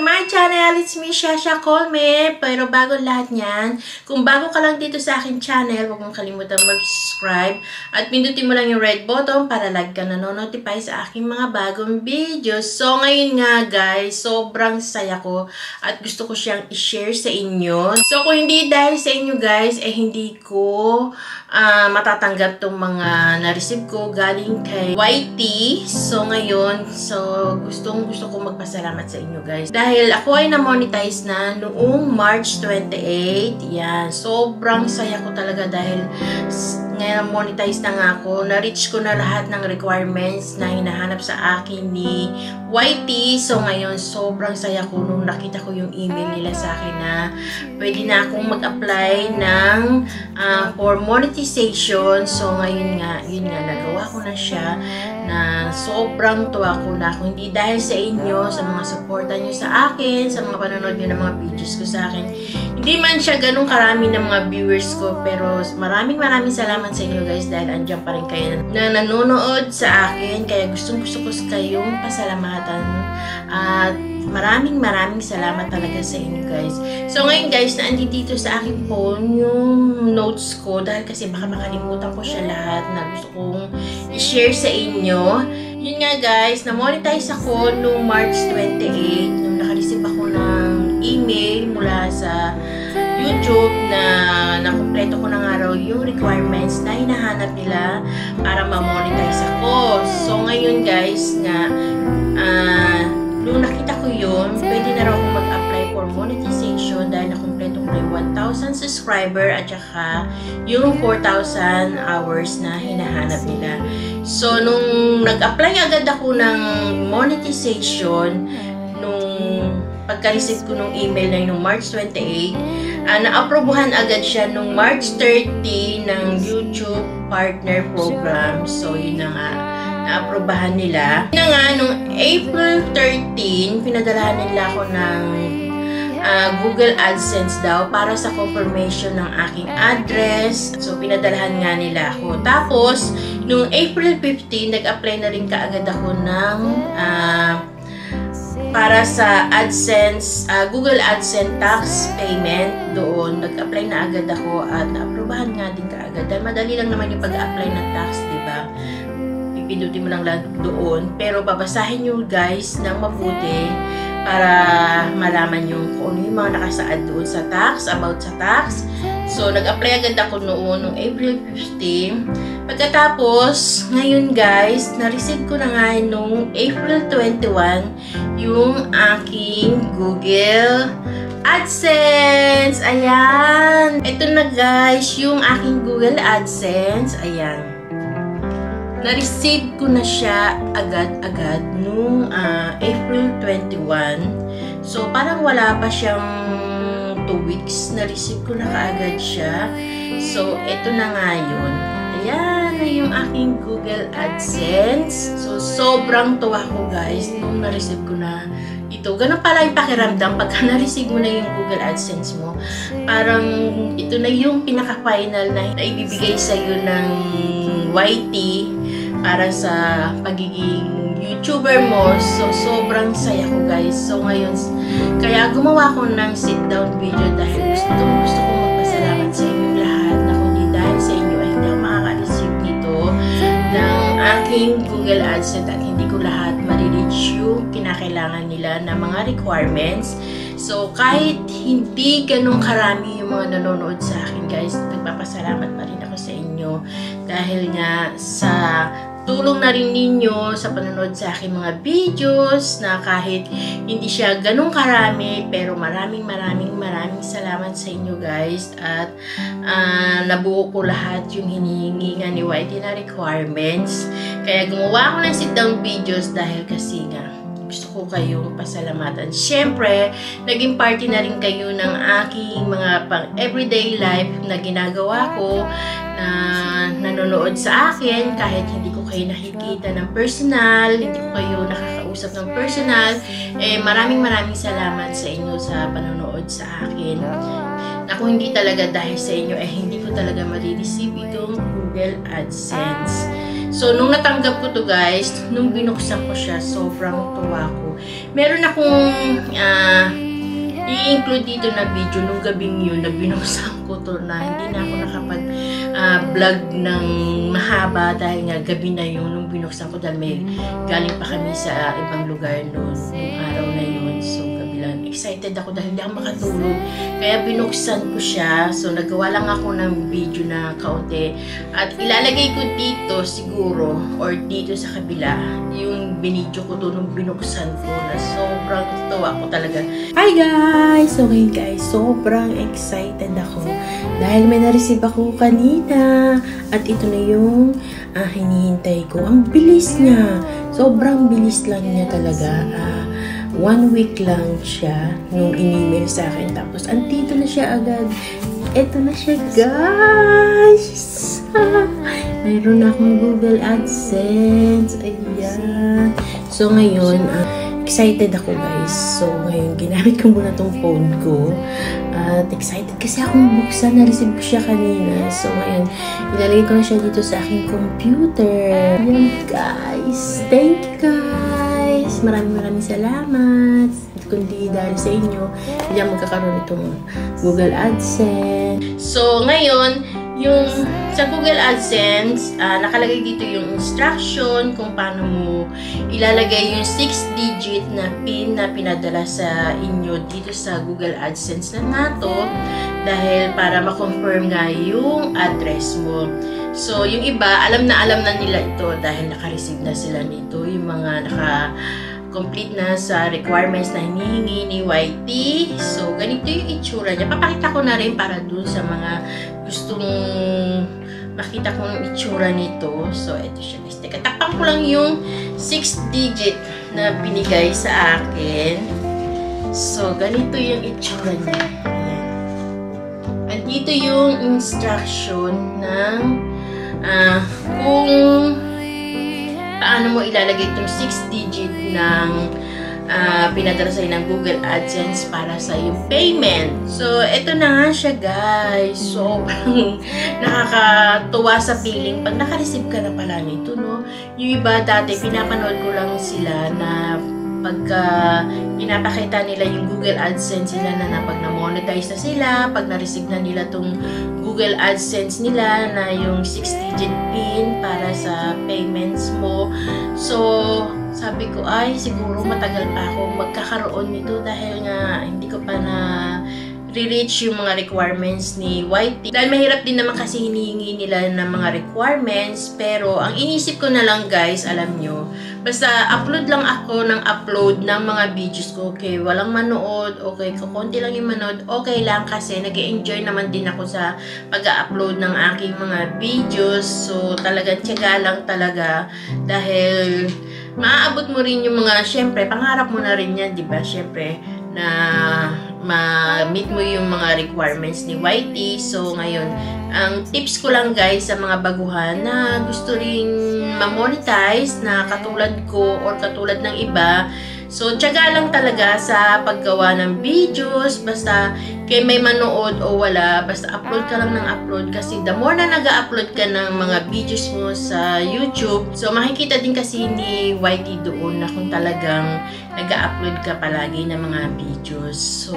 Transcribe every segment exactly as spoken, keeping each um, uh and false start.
my channel! It's me, Shasha Colme. Pero bago lahat niyan, kung bago ka lang dito sa aking channel, huwag mong kalimutan mag-subscribe at pindutin mo lang yung red button para lag ka nanonotify sa aking mga bagong videos. So ngayon nga guys, sobrang saya ko at gusto ko siyang i-share sa inyo. So kung hindi dahil sa inyo guys, eh hindi ko uh, matatanggap tong mga na-receive ko galing kay Y T. So ngayon, so gustong gusto ko magpasalamat sa inyo guys. Dahil ako ay na-monetize na noong March twenty-eighth. Yan. Sobrang saya ko talaga dahil ngayon monetize na nga ako. Na-reach ko na lahat ng requirements na hinahanap sa akin ni Y T. So ngayon, sobrang saya ko nung nakita ko yung email nila sa akin na pwede na akong mag-apply ng uh, for monetization. So ngayon nga, yun nga, nagawa ko na siya na sobrang tuwa ko na ako. Hindi dahil sa inyo, sa mga supporta nyo sa akin, sa mga panonood nyo ng mga videos ko sa akin. Hindi man siya ganun karami ng mga viewers ko, pero maraming maraming salamat sa inyo guys dahil andyan pa rin kayo na nanonood sa akin. Kaya gustong gusto ko kayong pasalamatan at maraming maraming salamat talaga sa inyo guys. So ngayon guys, naandito dito sa aking phone yung notes ko dahil kasi baka makalimutan ko siya lahat na gusto kong i-share sa inyo. Yun nga guys, na-monetize ako noong March twenty-eighth nung naka-receive ako ng email mula sa YouTube na nakumpleto ko na nga raw yung requirements na hinahanap nila para ma-monetize ako. So ngayon guys nga, uh, nung nakita ko yun, pwede na raw akong mag-apply for monetization dahil nakumpleto ko na yung one thousand subscriber at saka yung four thousand hours na hinahanap nila. So nung nag-apply agad ako ng monetization, nung pagka-receive ko nung email na yung March twenty-eighth, uh, na-aprobuhan agad siya nung March thirty ng YouTube Partner Program. So yun na nga, na-aprobahan nila. Yun na nga, nung April thirteen, pinadalahan nila ako ng uh, Google AdSense daw para sa confirmation ng aking address. So pinadalahan nga nila ako. Tapos, nung April fifteen, nag-apply na rin kaagad ako ng uh, para sa AdSense, uh, Google AdSense tax payment. Doon, nag-apply na agad ako at na-aprobahan nga din kaagad. Dahil madali lang naman yung pag-apply ng tax, diba? Pindutin mo lang lang doon. Pero babasahin nyo guys ng mabuti para malaman nyo kung ano yung mga nakasaad doon sa tax, about sa tax. So, nag-apply agad ako noon, noong April fifteenth. Pagkatapos, ngayon guys, na-receive ko na nga noong April twenty-first yung aking Google AdSense. Ayan. Ito na guys, yung aking Google AdSense. Ayan. Na-receive ko na siya agad-agad nung uh, April twenty-first. So, parang wala pa siyang two weeks. Na-receive ko na kaagad siya. So, ito na nga yun. Ayan na yung aking Google AdSense. So, sobrang tuwa ko guys nung na-receive ko na ito. Ganun pala yung pakiramdam pagka na-receive mo na yung Google AdSense mo. Parang ito na yung pinaka-final na, na ibibigay sa'yo ng Y T para sa pagiging YouTuber mo. So, sobrang saya ko guys. So, ngayon, kaya gumawa ko ng sit-down video dahil gusto, gusto ko magpasalamat sa inyo lahat na kundi dahil sa inyo ay hindi ako makaka-receive nito ng aking Google AdSense at hindi ko lahat marireach yung kinakailangan nila na mga requirements. So, kahit hindi ganun karami yung mga nanonood sa akin guys, nagpapasalamat pa rin ako sa inyo dahil nga sa tulong na rin ninyo sa panonood sa aking mga videos na kahit hindi siya ganun karami, pero maraming maraming maraming salamat sa inyo guys at uh, nabuo ko lahat yung hinihingi nga ni Y T na requirements. Kaya gumawa ako ng sit down videos dahil kasi nga gusto ko kayong pasalamatan. Siyempre, naging party na rin kayo ng aking mga pang everyday life na ginagawa ko na nanonood sa akin kahit hindi ko kayo nakikita ng personal, hindi ko kayo nakakausap ng personal. Eh, maraming maraming salamat sa inyo sa panonood sa akin. Na kung hindi talaga dahil sa inyo, eh hindi ko talaga marireceive itong Google AdSense. So, nung natanggap ko to guys, nung binuksan ko siya, sobrang tuwa ko. Meron akong uh, i-include dito na video nung gabing yun na binuksan ko to na hindi na ako nakapag uh, vlog ng mahaba dahil nga gabi na yun nung binuksan ko dahil may galing pa kami sa ibang lugar noon nung araw na yun. So, excited ako dahil hindi ako makatulog. Kaya binuksan ko siya. So, nagawa lang ako ng video na kaunti. At ilalagay ko dito siguro or dito sa kabila yung binidyo ko doon nung binuksan ko na sobrang tuwa ko talaga. Hi guys! So, ngayon guys, sobrang excited ako dahil may na-receive ako kanina. At ito na yung ah, hinihintay ko. Ang bilis niya. Sobrang bilis lang niya talaga. Ah, One week lang siya nung in-email sa akin. Tapos, andito na siya agad. Ito na siya, guys! Mayroon na akong Google AdSense. Ayan. So, ngayon, uh, excited ako, guys. So, ngayon, ginamit ko muna tong phone ko. At excited kasi akong buksan. Na-receive ko siya kanina. So, ngayon, ilalagay ko na siya dito sa aking computer. Ayan, guys. Thank you, guys. Maraming maraming salamat. Kundi dahil sa inyo, hindi ako magkakaroon itong Google AdSense. So, ngayon, yung sa Google AdSense, uh, nakalagay dito yung instruction kung paano mo ilalagay yung six digit na PIN na pinadala sa inyo dito sa Google AdSense na nato dahil para ma-confirm nga yung address mo. So, yung iba, alam na alam na nila ito dahil naka-receive na sila nito. Yung mga naka-complete na sa requirements na hinihingi ni Y T. So, ganito yung itsura niya. Papakita ko na rin para dun sa mga gustong makita kong itsura nito. So, ito siya. Teka, tapang ko lang yung six digit na binigay sa akin. So, ganito yung itsura niya. Ayan. At dito yung instruction ng Uh, kung paano mo ilalagay itong six digit ng uh, pinadala sa'yo ng Google AdSense para sa yung payment. So, eto na nga siya guys. Sobrang nakakatuwa sa feeling pag naka-receive ka na pala nito, no? Yung iba dati, pinapanood ko lang sila na pagka pinapakita nila yung Google AdSense nila na, na pag na-monetize na sila, pag na-receive na nila tong Google AdSense nila na yung six digit PIN para sa payments mo. So, sabi ko, ay, siguro matagal pa ako magkakaroon nito dahil nga hindi ko pa na re-reach yung mga requirements ni Y T. Dahil mahirap din naman kasi hinihingi nila ng mga requirements. Pero, ang inisip ko na lang guys, alam nyo, basta upload lang ako ng upload ng mga videos ko. Okay, walang manood. Okay, kukunti lang yung manood. Okay lang kasi nag-e-enjoy naman din ako sa pag-upload ng aking mga videos. So, talagang tiyaga lang talaga. Dahil, maaabot mo rin yung mga, syempre, pangarap mo na rin yan, di ba? Syempre, na ma-meet mo yung mga requirements ni Y T. So, ngayon, ang tips ko lang guys sa mga baguhan na gusto rin ma-monetize na katulad ko or katulad ng iba. So, tiyaga lang talaga sa paggawa ng videos. Basta, kay may manood o wala, basta upload ka lang ng upload. Kasi the more na nag-upload ka ng mga videos mo sa YouTube, so makikita din kasi ni Y T doon na kung talagang nag-upload ka palagi ng mga videos. So,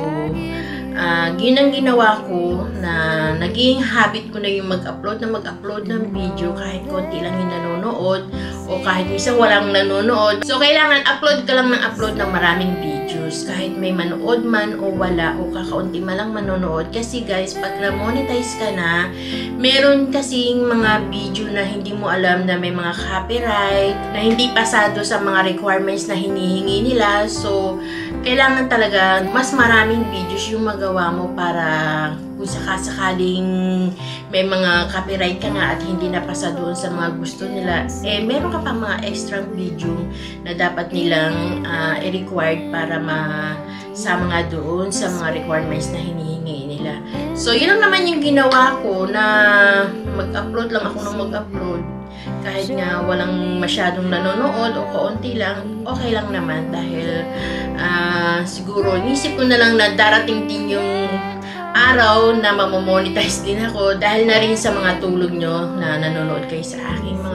uh, yun ang ginawa ko na naging habit ko na yung mag-upload na mag-upload ng video kahit konti lang yung nanonood o kahit minsan walang nanonood. So, kailangan upload ka lang ng upload ng maraming videos kahit may manood man o wala o kakaunti man lang manonood. Kasi guys, pag na-monetize ka na, meron kasing mga video na hindi mo alam na may mga copyright, na hindi pasado sa mga requirements na hinihingi nila. So, kailangan talaga mas maraming videos yung magawa mo para kung sakasakaling may mga copyright ka nga at hindi napasa doon sa mga gusto nila, eh meron ka pa mga extra video na dapat nilang uh, i-required para masama nga doon sa mga requirements na hinihingi nila. So, yun lang naman yung ginawa ko na mag-upload lang ako ng mag-upload. Kahit nga walang masyadong nanonood o kaunti lang, okay lang naman dahil uh, siguro inisip ko na lang na darating din yung araw na mamomonetize din ako dahil na rin sa mga tulog nyo na nanonood kayo sa aking mga video.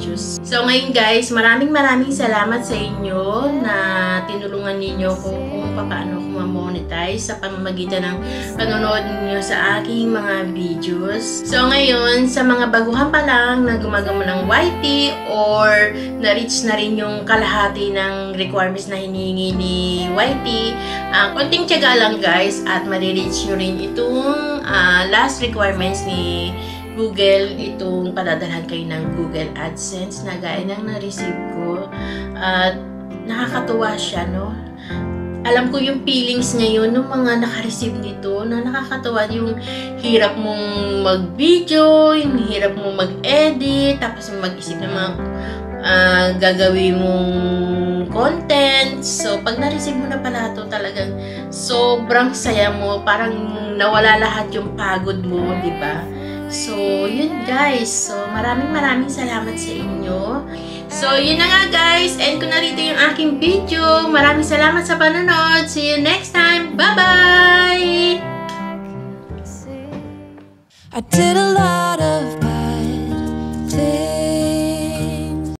videos. So ngayon guys, maraming maraming salamat sa inyo na tinulungan ninyo ko kung paano ko ma-monetize sa pamamagitan ng panonood niyo sa aking mga videos. So ngayon, sa mga baguhan pa lang na gumagawa ng Y T or na-reach na rin yung kalahati ng requirements na hinihingi ni Y T, uh, konting tiyaga lang guys at ma-reach nyo rin itong uh, last requirements ni Google, itong padadalhan kayo ng Google AdSense na gaya ng na-receive ko. At uh, nakakatuwa siya, no? Alam ko yung feelings ngayon ng mga naka-receive nito na nakakatawa, yung hirap mong mag-video, yung hirap mong mag-edit, tapos mag-isip ng mga uh, gagawin mong content. So, pag na-receive mo na pala ito, talagang sobrang saya mo, parang nawala lahat yung pagod mo, di ba? So, yun guys. So, maraming maraming salamat sa inyo. So, yun na nga guys. End ko na rito yung aking video. Maraming salamat sa panonood. See you next time. Bye-bye!